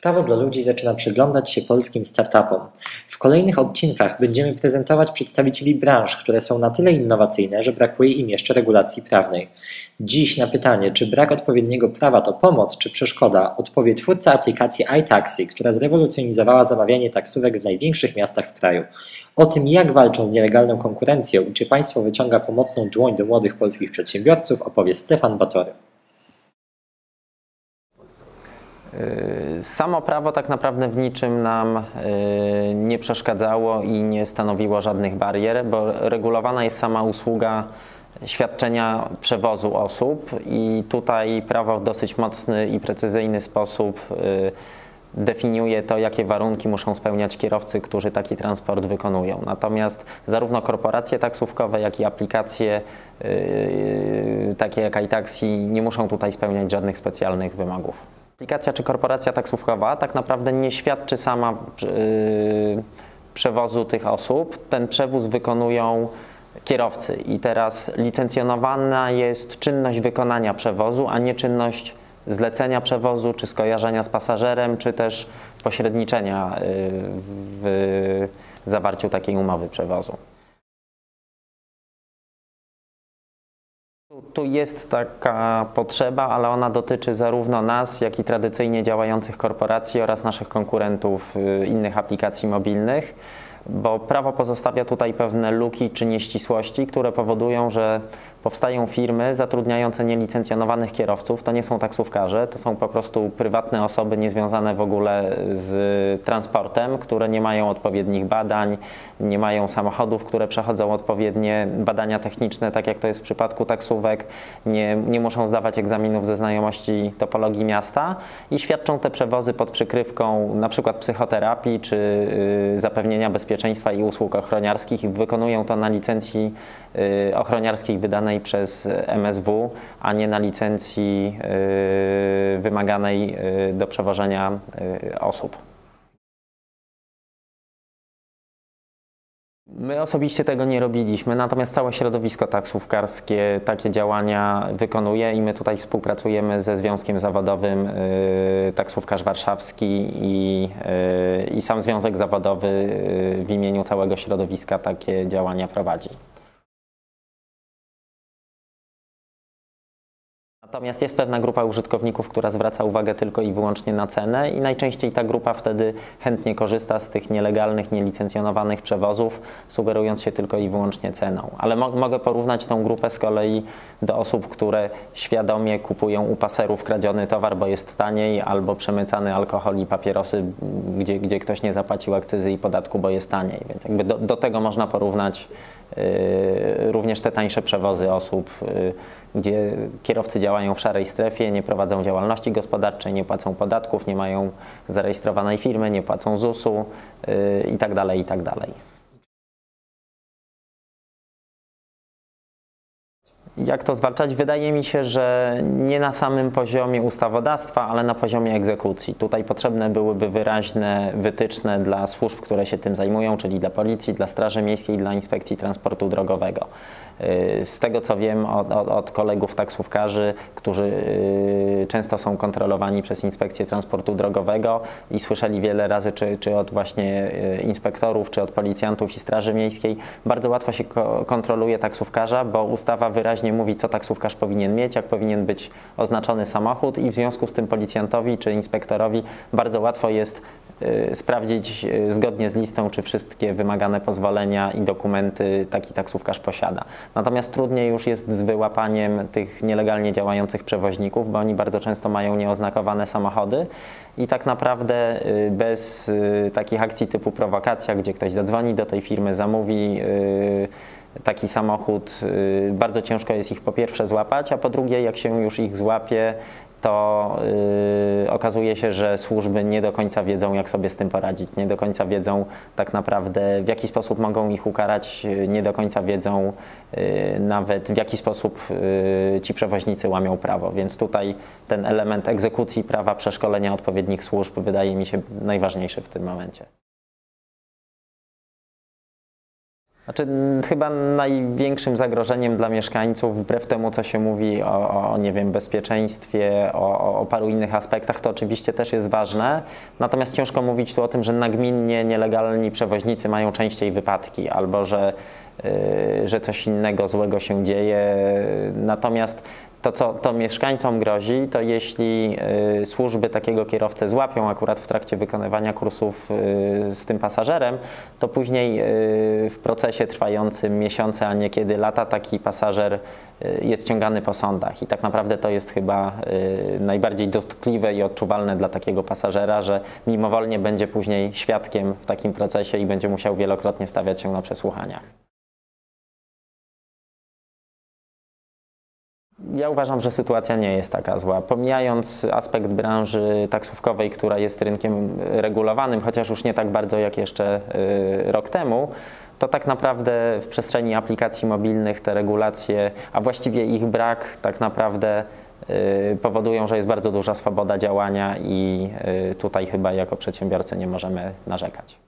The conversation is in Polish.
Prawo dla ludzi zaczyna przyglądać się polskim startupom. W kolejnych odcinkach będziemy prezentować przedstawicieli branż, które są na tyle innowacyjne, że brakuje im jeszcze regulacji prawnej. Dziś na pytanie, czy brak odpowiedniego prawa to pomoc czy przeszkoda, odpowie twórca aplikacji iTaxi, która zrewolucjonizowała zamawianie taksówek w największych miastach w kraju. O tym, jak walczą z nielegalną konkurencją i czy państwo wyciąga pomocną dłoń do młodych polskich przedsiębiorców, opowie Stefan Batory. Samo prawo tak naprawdę w niczym nam nie przeszkadzało i nie stanowiło żadnych barier, bo regulowana jest sama usługa świadczenia przewozu osób i tutaj prawo w dosyć mocny i precyzyjny sposób definiuje to, jakie warunki muszą spełniać kierowcy, którzy taki transport wykonują. Natomiast zarówno korporacje taksówkowe, jak i aplikacje takie jak iTaxi nie muszą tutaj spełniać żadnych specjalnych wymogów. Aplikacja czy korporacja taksówkowa tak naprawdę nie świadczy sama przewozu tych osób. Ten przewóz wykonują kierowcy i teraz licencjonowana jest czynność wykonania przewozu, a nie czynność zlecenia przewozu, czy skojarzenia z pasażerem, czy też pośredniczenia w zawarciu takiej umowy przewozu. Tu jest taka potrzeba, ale ona dotyczy zarówno nas, jak i tradycyjnie działających korporacji oraz naszych konkurentów innych aplikacji mobilnych, bo prawo pozostawia tutaj pewne luki czy nieścisłości, które powodują, że powstają firmy zatrudniające nielicencjonowanych kierowców. To nie są taksówkarze, to są po prostu prywatne osoby niezwiązane w ogóle z transportem, które nie mają odpowiednich badań, nie mają samochodów, które przechodzą odpowiednie badania techniczne, tak jak to jest w przypadku taksówek, nie muszą zdawać egzaminów ze znajomości topologii miasta i świadczą te przewozy pod przykrywką na przykład psychoterapii czy zapewnienia bezpieczeństwa i usług ochroniarskich i wykonują to na licencji ochroniarskiej wydanej przez MSW, a nie na licencji wymaganej do przewożenia osób. My osobiście tego nie robiliśmy, natomiast całe środowisko taksówkarskie takie działania wykonuje i my tutaj współpracujemy ze Związkiem Zawodowym Taksówkarz Warszawski i sam Związek Zawodowy w imieniu całego środowiska takie działania prowadzi. Natomiast jest pewna grupa użytkowników, która zwraca uwagę tylko i wyłącznie na cenę i najczęściej ta grupa wtedy chętnie korzysta z tych nielegalnych, nielicencjonowanych przewozów, sugerując się tylko i wyłącznie ceną. Ale mogę porównać tą grupę z kolei do osób, które świadomie kupują u paserów kradziony towar, bo jest taniej, albo przemycany alkohol i papierosy, gdzie ktoś nie zapłacił akcyzy i podatku, bo jest taniej. Więc jakby do tego można porównać również te tańsze przewozy osób, gdzie kierowcy działają w szarej strefie, nie prowadzą działalności gospodarczej, nie płacą podatków, nie mają zarejestrowanej firmy, nie płacą ZUS-u itd., itd. Jak to zwalczać? Wydaje mi się, że nie na samym poziomie ustawodawstwa, ale na poziomie egzekucji. Tutaj potrzebne byłyby wyraźne wytyczne dla służb, które się tym zajmują, czyli dla Policji, dla Straży Miejskiej, dla Inspekcji Transportu Drogowego. Z tego co wiem od kolegów taksówkarzy, którzy często są kontrolowani przez Inspekcję Transportu Drogowego i słyszeli wiele razy, czy od właśnie inspektorów, czy od policjantów i Straży Miejskiej, bardzo łatwo się kontroluje taksówkarza, bo ustawa wyraźnie mówi, co taksówkarz powinien mieć, jak powinien być oznaczony samochód i w związku z tym policjantowi czy inspektorowi bardzo łatwo jest sprawdzić zgodnie z listą, czy wszystkie wymagane pozwolenia i dokumenty taki taksówkarz posiada. Natomiast trudniej już jest z wyłapaniem tych nielegalnie działających przewoźników, bo oni bardzo często mają nieoznakowane samochody i tak naprawdę bez takich akcji typu prowokacja, gdzie ktoś zadzwoni do tej firmy, zamówi taki samochód, bardzo ciężko jest ich po pierwsze złapać, a po drugie jak się już ich złapie, to okazuje się, że służby nie do końca wiedzą, jak sobie z tym poradzić, nie do końca wiedzą tak naprawdę, w jaki sposób mogą ich ukarać, nie do końca wiedzą nawet, w jaki sposób ci przewoźnicy łamią prawo. Więc tutaj ten element egzekucji prawa, przeszkolenia odpowiednich służb wydaje mi się najważniejszy w tym momencie. Znaczy, chyba największym zagrożeniem dla mieszkańców, wbrew temu, co się mówi o nie wiem, bezpieczeństwie, o paru innych aspektach, to oczywiście też jest ważne. Natomiast ciężko mówić tu o tym, że nagminnie nielegalni przewoźnicy mają częściej wypadki albo że coś innego złego się dzieje. Natomiast to, co to mieszkańcom grozi, to jeśli służby takiego kierowcę złapią akurat w trakcie wykonywania kursów z tym pasażerem, to później w procesie trwającym miesiące, a niekiedy lata, taki pasażer jest ciągany po sądach. I tak naprawdę to jest chyba najbardziej dotkliwe i odczuwalne dla takiego pasażera, że mimowolnie będzie później świadkiem w takim procesie i będzie musiał wielokrotnie stawiać się na przesłuchaniach. Ja uważam, że sytuacja nie jest taka zła. Pomijając aspekt branży taksówkowej, która jest rynkiem regulowanym, chociaż już nie tak bardzo jak jeszcze rok temu, to tak naprawdę w przestrzeni aplikacji mobilnych te regulacje, a właściwie ich brak, tak naprawdę powodują, że jest bardzo duża swoboda działania i tutaj chyba jako przedsiębiorcy nie możemy narzekać.